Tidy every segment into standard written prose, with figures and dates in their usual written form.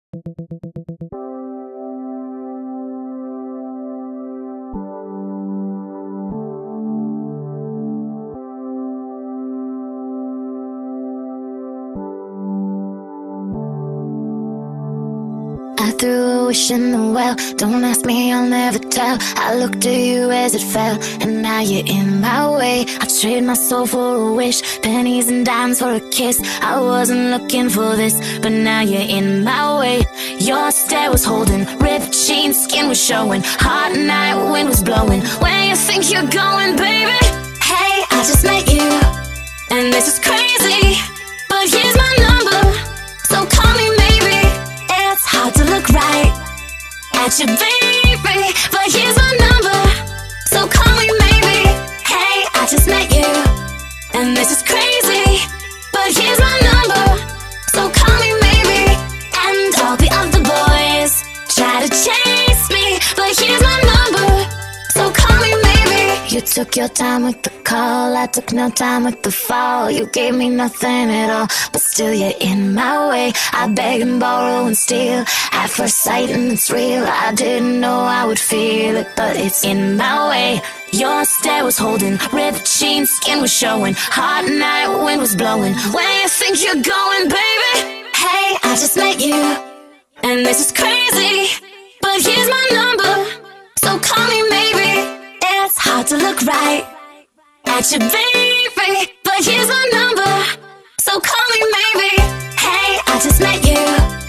I threw a wish in the well. Don't ask me, I'll never tell. I looked at you as it fell, and now you're in my way. I trade my soul for a wish, pennies and dimes for a kiss. I wasn't looking for this, but now you're in my way. Your stare was holding, ripped jeans, skin was showing. Hot night, wind was blowing. Where you think you're going, baby? Hey, I just met you, and this is crazy, but here's my number, so call me maybe. It's hard to look right at you, baby, but here's my number, so call me maybe. Hey, I just met you, and this is crazy, but here's my number, so call me maybe. And all the other boys try to chase me, but here's my number, so call me maybe. You took your time with the call, I took no time with the fall. You gave me nothing at all, but still you're in my way. I beg and borrow and steal at first sight, and it's real. I didn't know I would feel it, but it's in my way. Your stare was holding, ripped jeans, skin was showing. Hot night, wind was blowing. Where you think you're going, baby? Hey, I just met you, and this is crazy, but here's my number, so call me maybe. It's hard to look right at you, baby, but here's my number, so call me maybe. Hey, I just met you,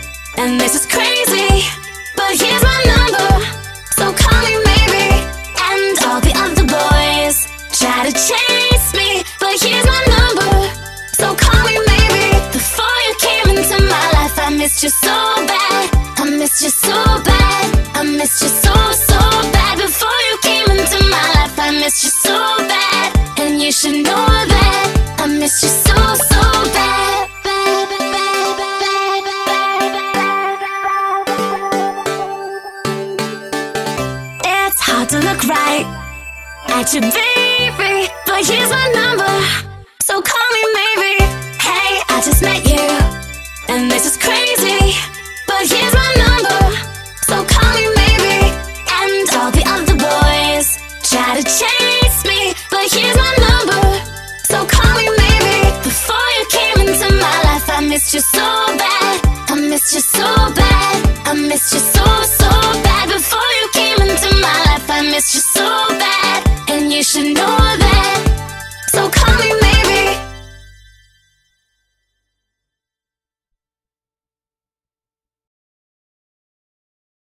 and this is crazy, but here's my number, so call me maybe. And all the other boys try to chase me, but here's my number, so call me maybe. Before you came into my life, I missed you so bad. I missed you so bad. I missed you so, so bad. Before you came into my life, I missed you so bad. And you should know that I miss you so, so bad. It's hard to look right at you, baby, but here's my number, so call me maybe. Hey, I just met you, and this is crazy, but here's my number, so call me maybe. And all the other boys try to chase me, but here's my number, so call me maybe. Before you came into my life, I missed you so bad.